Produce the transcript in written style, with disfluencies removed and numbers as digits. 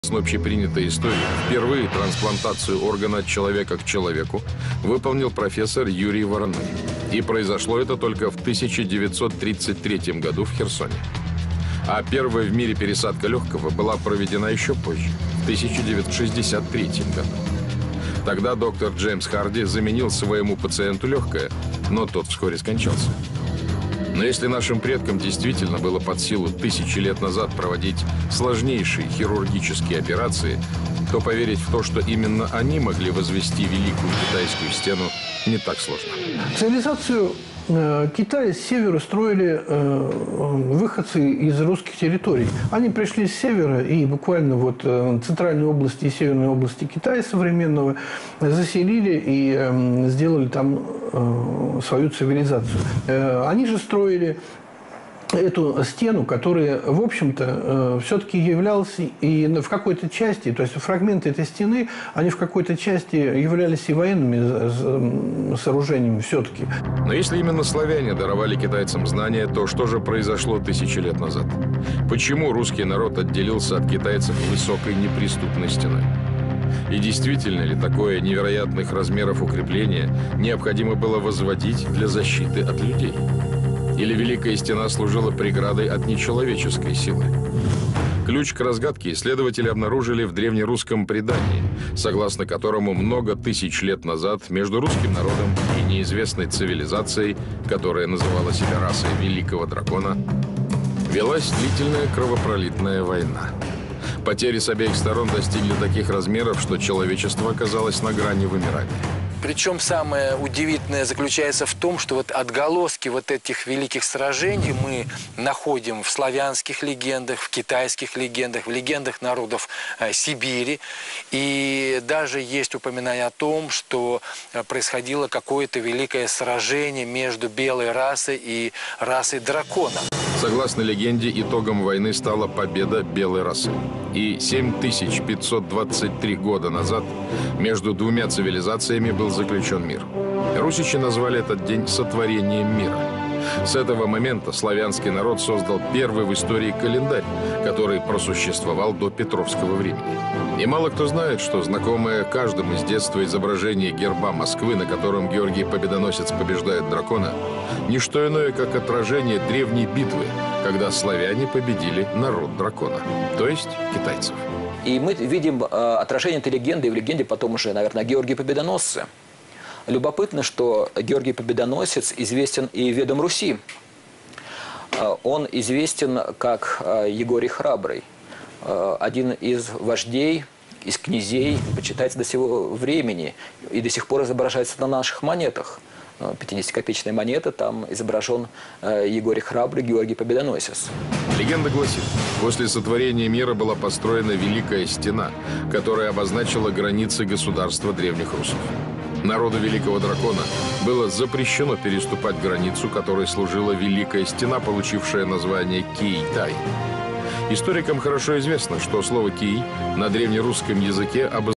общепринятой истории впервые трансплантацию органа от человека к человеку выполнил профессор Юрий Вороной. И произошло это только в 1933 году в Херсоне. А первая в мире пересадка легкого была проведена еще позже, в 1963 году. Тогда доктор Джеймс Харди заменил своему пациенту легкое, но тот вскоре скончался. Но если нашим предкам действительно было под силу тысячи лет назад проводить сложнейшие хирургические операции, то поверить в то, что именно они могли возвести Великую Китайскую стену, не так сложно. Цивилизацию Китая с севера строили выходцы из русских территорий. Они пришли с севера и буквально вот центральной области и северной области Китая современного заселили и сделали там свою цивилизацию. Они же строили эту стену, которая, в общем-то, все-таки являлась и в какой-то части, то есть фрагменты этой стены, они в какой-то части являлись и военными сооружениями все-таки. Но если именно славяне даровали китайцам знания, то что же произошло тысячи лет назад? Почему русский народ отделился от китайцев высокой неприступной стеной? И действительно ли такое невероятных размеров укрепление необходимо было возводить для защиты от людей? Или Великая Стена служила преградой от нечеловеческой силы? Ключ к разгадке исследователи обнаружили в древнерусском предании, согласно которому много тысяч лет назад между русским народом и неизвестной цивилизацией, которая называла себя расой Великого Дракона, велась длительная кровопролитная война. Потери с обеих сторон достигли таких размеров, что человечество оказалось на грани вымирания. Причем самое удивительное заключается в том, что вот отголоски вот этих великих сражений мы находим в славянских легендах, в китайских легендах, в легендах народов Сибири. И даже есть упоминание о том, что происходило какое-то великое сражение между белой расой и расой дракона. Согласно легенде, итогом войны стала победа белой расы. И 7523 года назад между двумя цивилизациями был заключен мир. Русичи назвали этот день сотворением мира. С этого момента славянский народ создал первый в истории календарь, который просуществовал до Петровского времени. И мало кто знает, что знакомое каждому с детства изображение герба Москвы, на котором Георгий Победоносец побеждает дракона, не что иное, как отражение древней битвы, когда славяне победили народ дракона, то есть китайцев. И мы видим отражение этой легенды, и в легенде потом уже, наверное, Георгий Победоносце. Любопытно, что Георгий Победоносец известен и ведом Руси. Он известен как Егорий Храбрый, один из вождей, из князей, почитается до сего времени и до сих пор изображается на наших монетах. 50-копеечная монета, там изображен Егорий Храбрый, Георгий Победоносец. Легенда гласит, после сотворения мира была построена Великая Стена, которая обозначила границы государства древних русов. Народу Великого Дракона было запрещено переступать границу, которой служила Великая Стена, получившая название Кий-Тай. Историкам хорошо известно, что слово «кий» на древнерусском языке обозначает